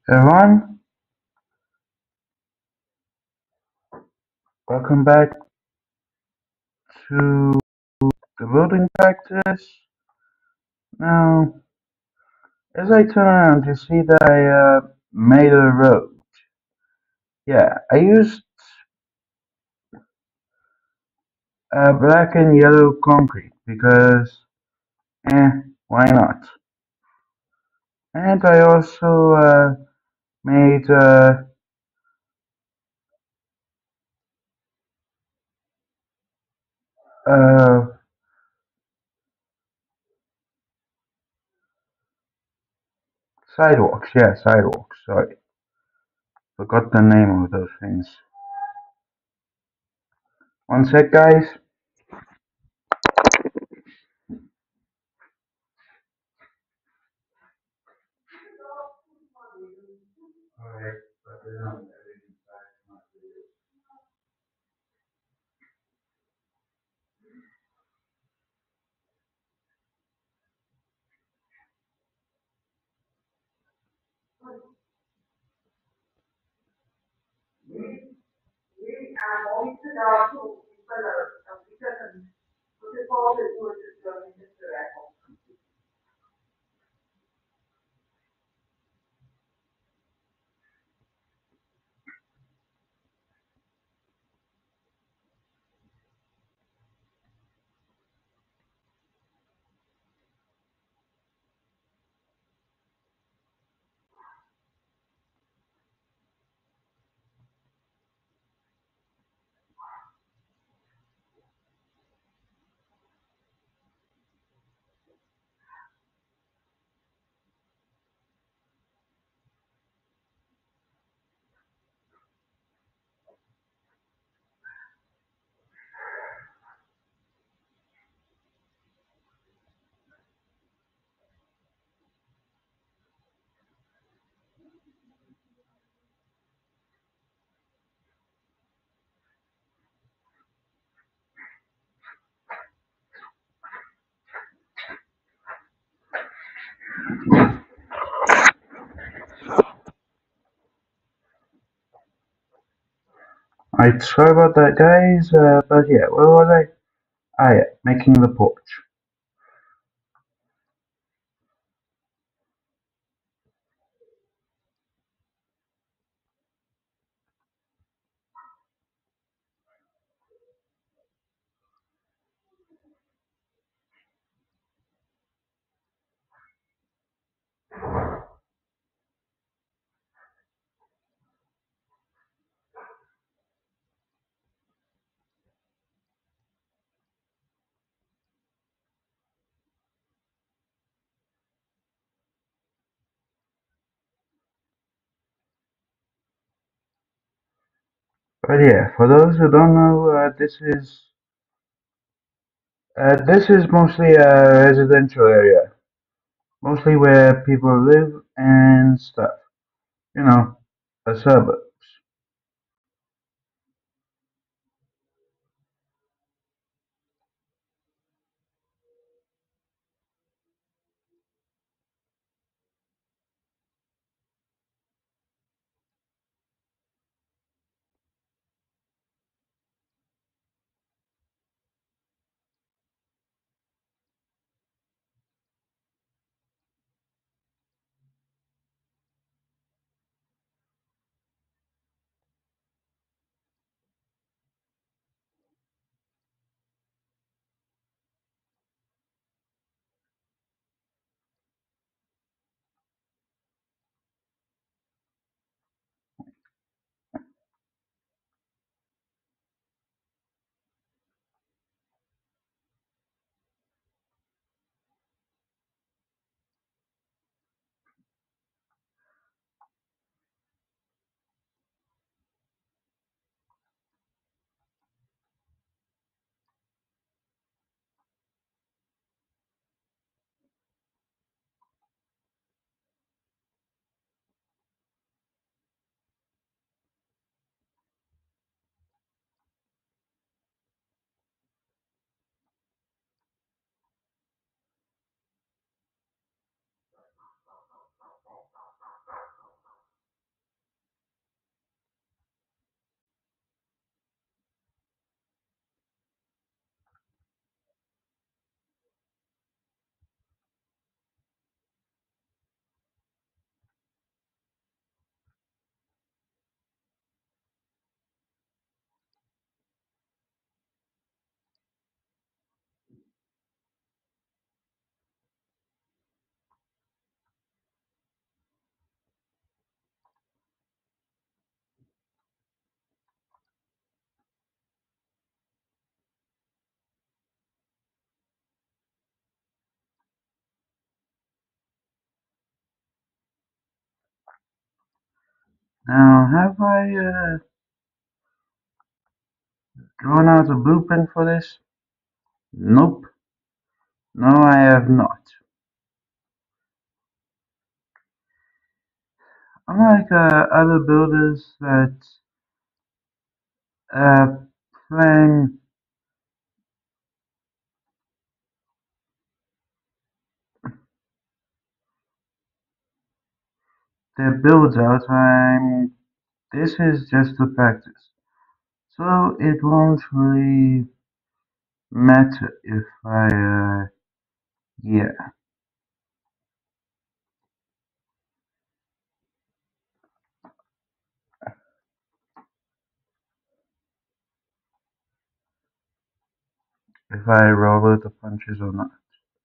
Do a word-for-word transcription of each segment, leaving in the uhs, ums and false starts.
Everyone, welcome back to the building practice. Now, as I turn around, you see that I uh, made a road. Yeah, I used uh, black and yellow concrete because, eh, why not? And I also uh, made uh, uh, sidewalks. Yeah, sidewalks. Sorry, forgot the name of those things. One sec, guys. I sorry about that, guys. Uh, but yeah, where was I? Ah, yeah, making the porch. But yeah, for those who don't know, uh, this is uh, this is mostly a residential area, mostly where people live and stuff. You know, a suburb. Now, have I uh, drawn out a blueprint for this? Nope. No, I have not. Unlike uh, other builders that uh, plan their builds out, I'm, this is just a practice. So it won't really matter if I, uh, yeah, if I roll with the punches or not.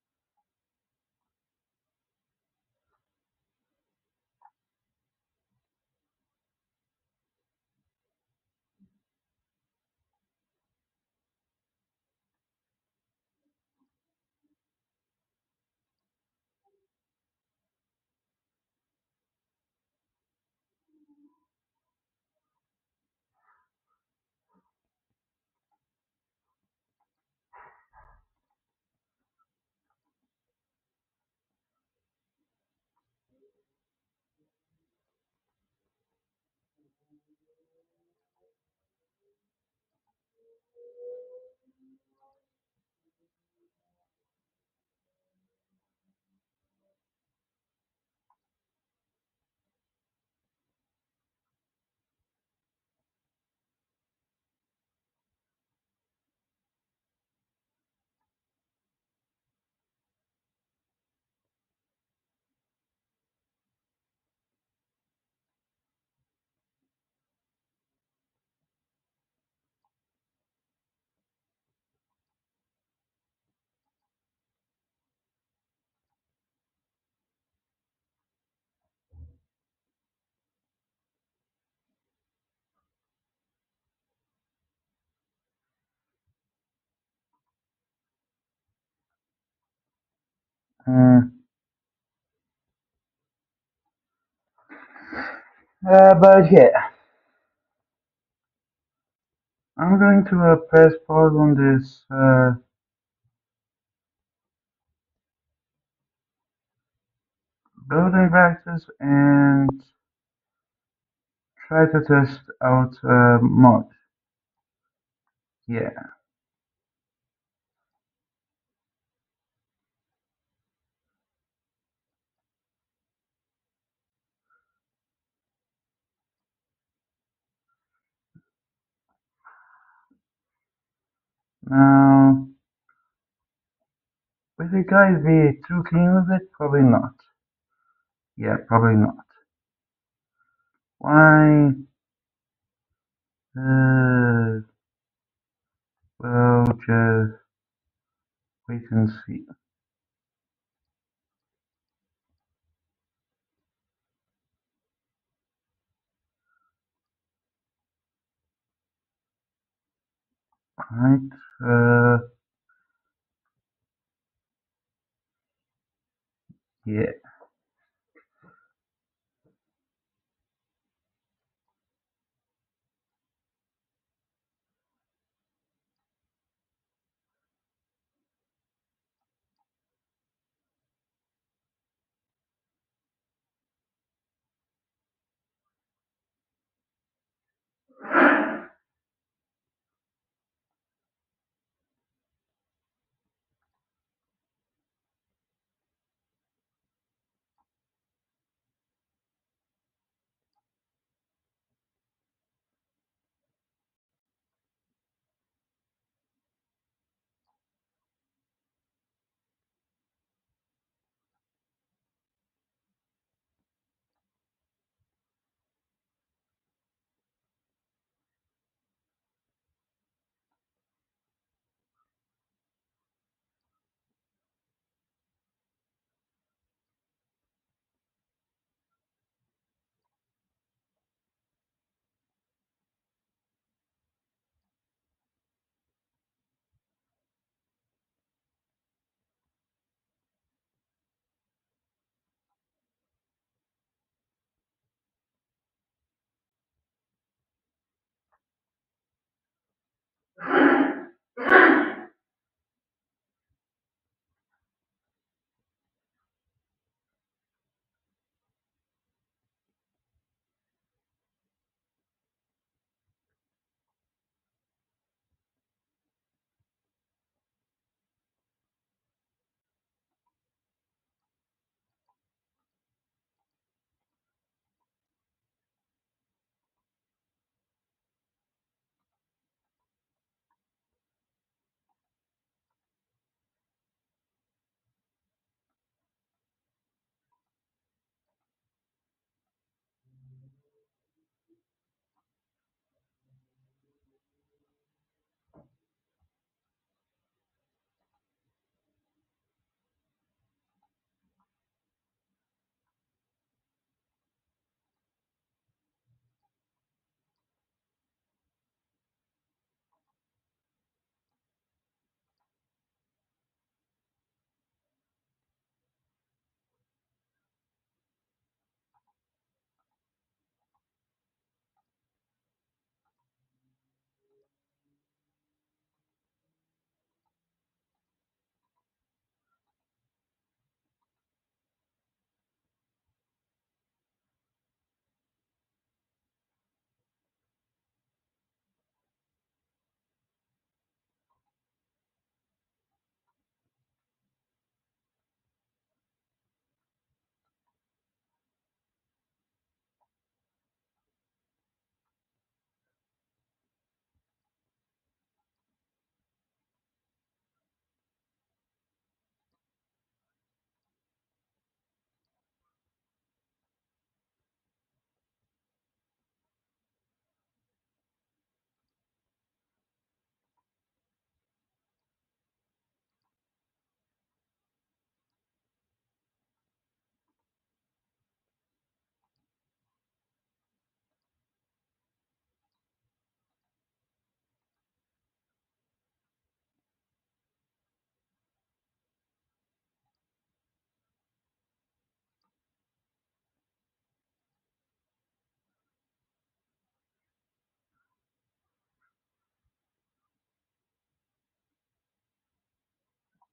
Uh, uh, but yeah, I'm going to uh, press pause on this uh, building practice and try to test out uh, mod. Yeah. Now, will you guys be too keen with it? Probably not. Yeah, probably not. Why? Uh, well, just wait and see. Right? Uh, yeah.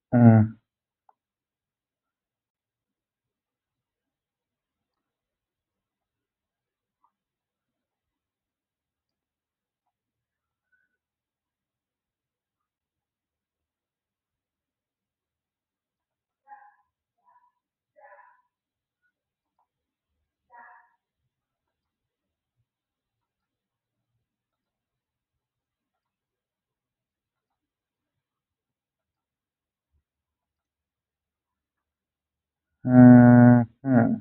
Mm, mm, mm,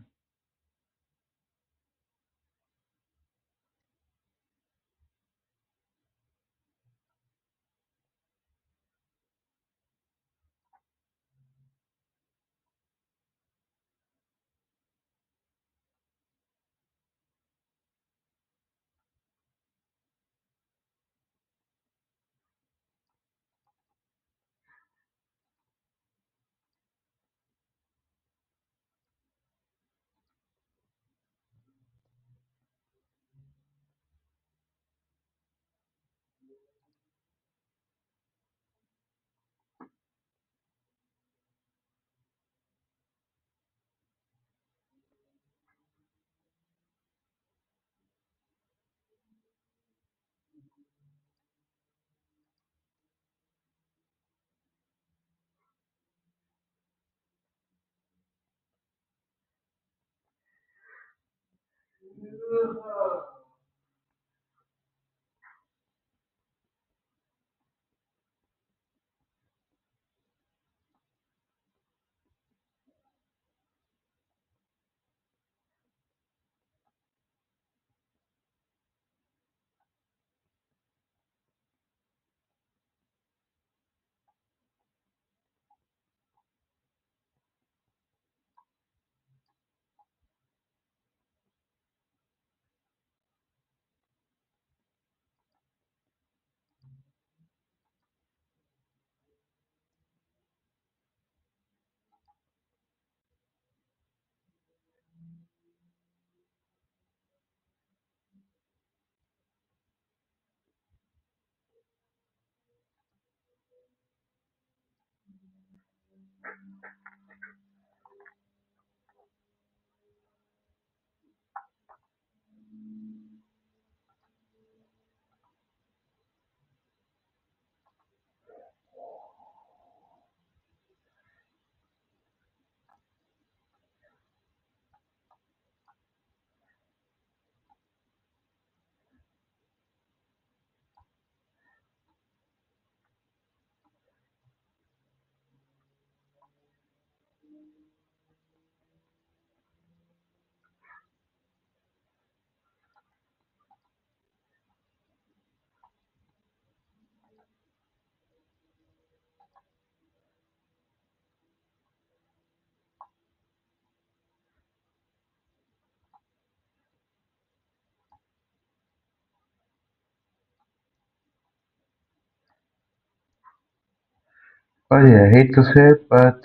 oh yeah, I hate to say it, but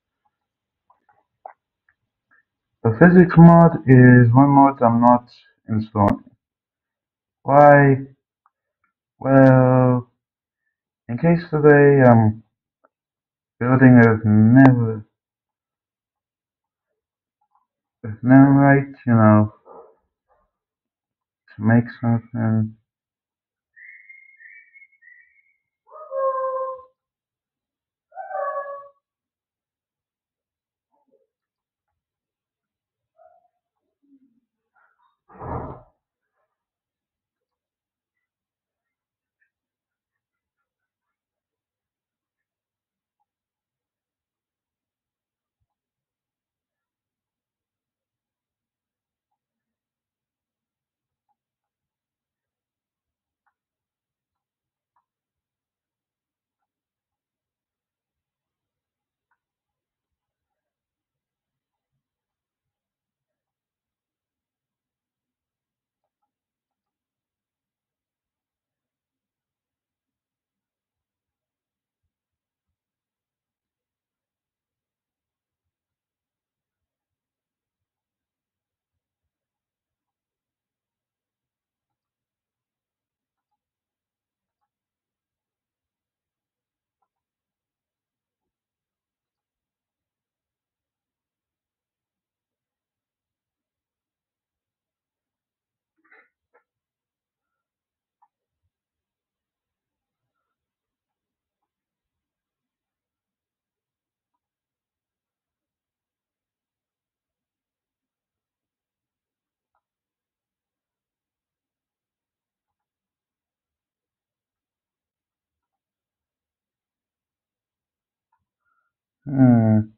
the physics mod is one mod I'm not installing. Why? Well, in case today I'm building a never, a never right, you know, to make something. Hmm.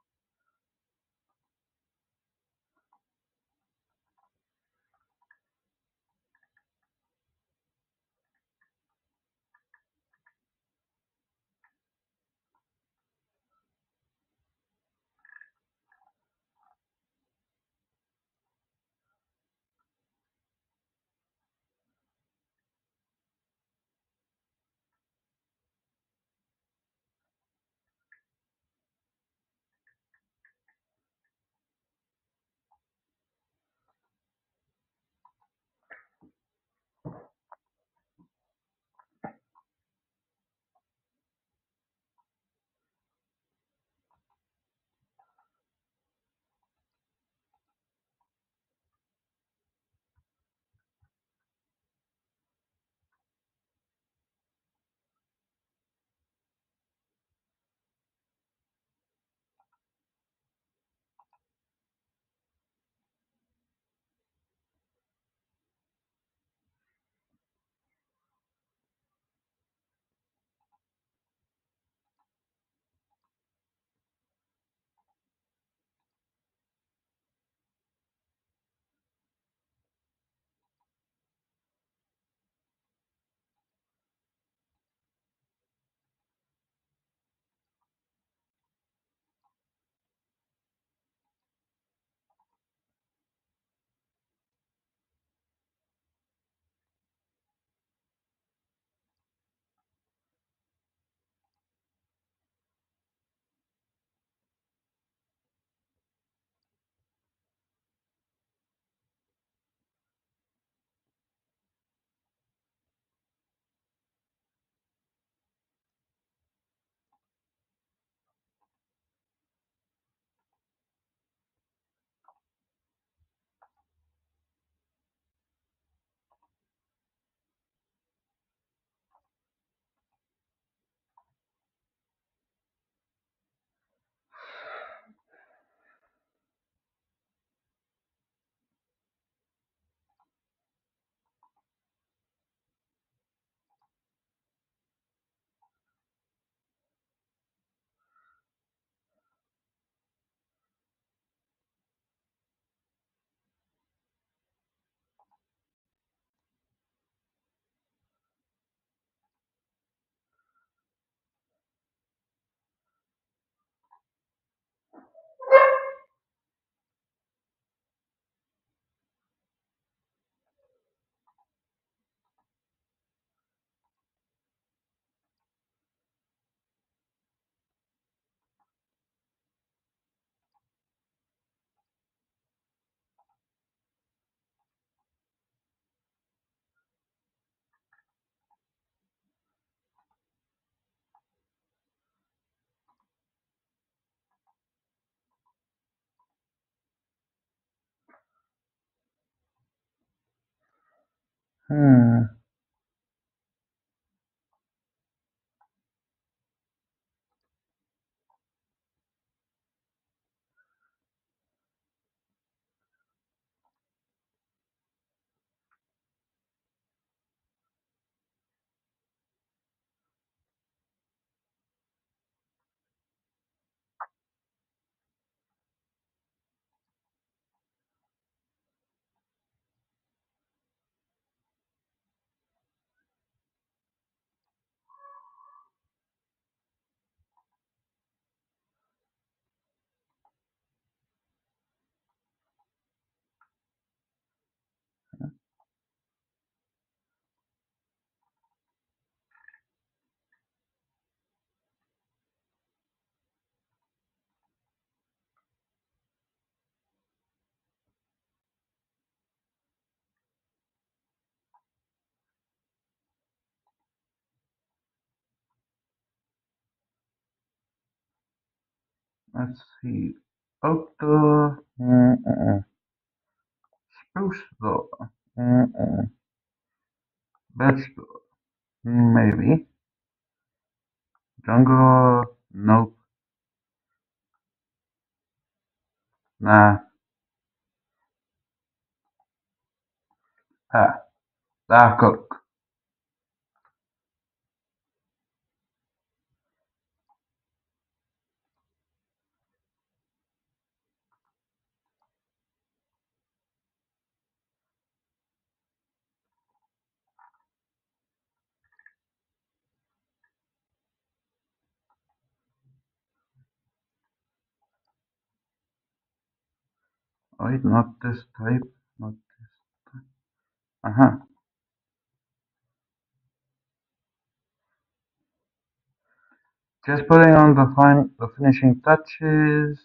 Hmm. Let's see. Outdoor. Mm-mm. Spruce door. Mm-mm. Bed store. Maybe. Jungle. Nope. Nah. Ha. Daar ook. Wait, not this type. Not uh-huh. Just putting on the fin the finishing touches.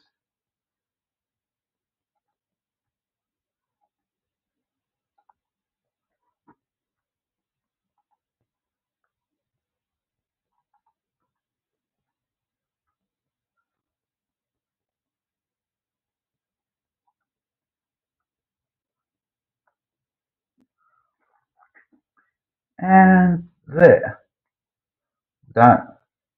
And there. Done.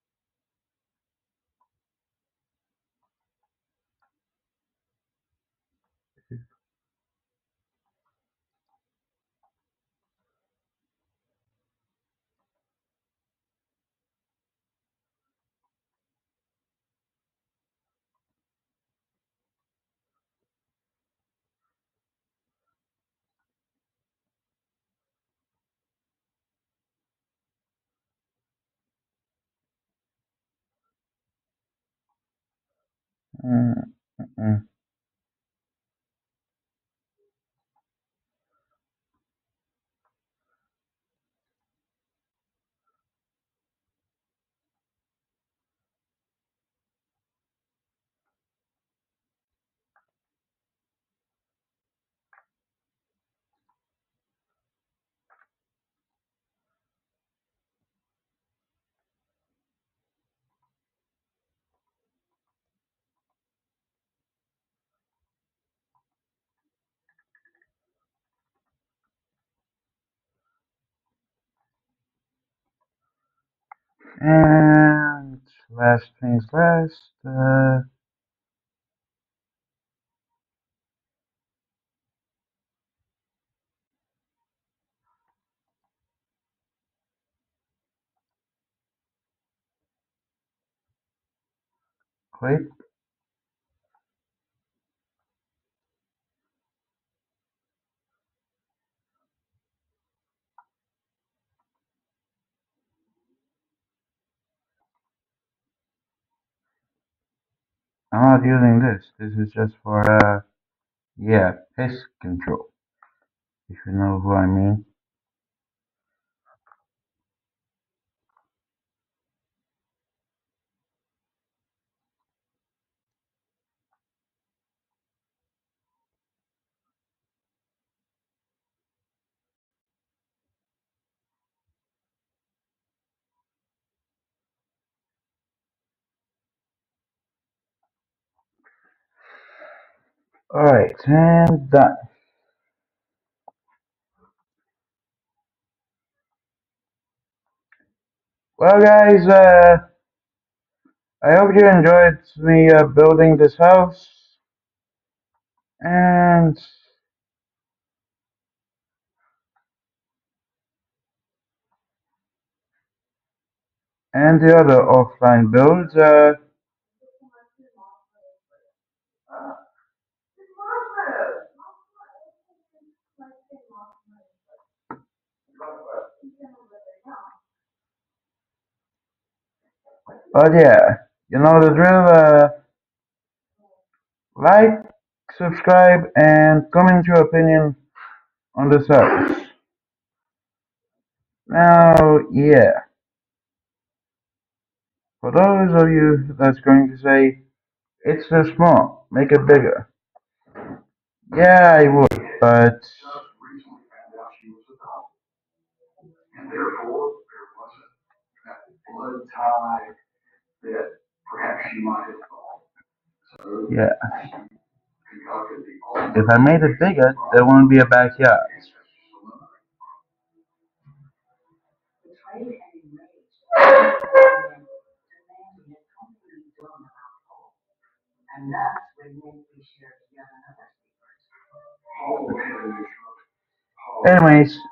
Mm, mm, And last things last. Uh, wait. I'm not using this. This is just for uh, yeah, pest control. If you know who I mean. All right, and done. Well, guys, uh, I hope you enjoyed me uh, building this house, and and the other offline builds. Uh, but yeah, you know the drill. Uh, like, subscribe, and comment your opinion on this house. Now, yeah, for those of you that's going to say it's too small, make it bigger. Yeah, I would, but yeah, if I made it bigger, there won't be a backyard. Anyways,